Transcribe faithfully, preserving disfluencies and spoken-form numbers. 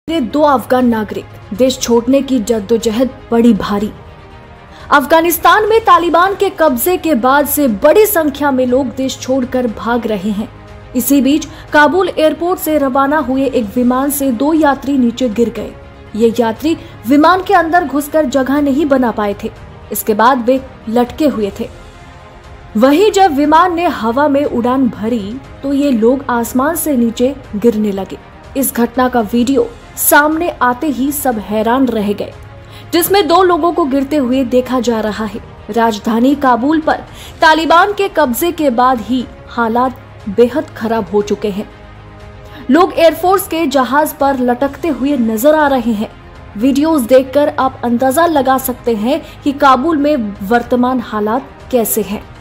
दो अफगान नागरिक, देश छोड़ने की जद्दोजहद बड़ी भारी। अफगानिस्तान में तालिबान के कब्जे के बाद से बड़ी संख्या में लोग देश छोड़कर भाग रहे हैं। इसी बीच काबुल एयरपोर्ट से रवाना हुए एक विमान से दो यात्री नीचे गिर गए। ये यात्री विमान के अंदर घुसकर जगह नहीं बना पाए थे। इसके बाद वे लटके हुए थे। वहीं जब विमान ने हवा में उड़ान भरी तो ये लोग आसमान से नीचे गिरने लगे। इस घटना का वीडियो सामने आते ही सब हैरान रह गए, जिसमें दो लोगों को गिरते हुए देखा जा रहा है। राजधानी काबुल पर तालिबान के कब्जे के बाद ही हालात बेहद खराब हो चुके हैं। लोग एयरफोर्स के जहाज पर लटकते हुए नजर आ रहे हैं। वीडियोस देखकर आप अंदाजा लगा सकते हैं कि काबुल में वर्तमान हालात कैसे हैं।